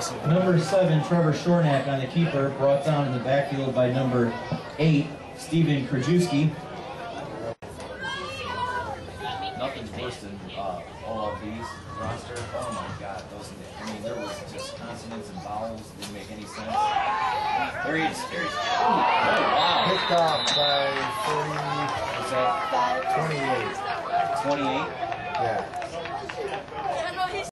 awesome. Number 7, Trevor Shornack on the keeper, brought down in the backfield by number 8, Steven Krajewski. Nothing's worse than OLB's roster. Oh my God, those. I mean, there was just consonants and vowels. Didn't make any sense. There he is. There he is. Oh wow! Picked off by 40. What's that? 28. 28. Yeah.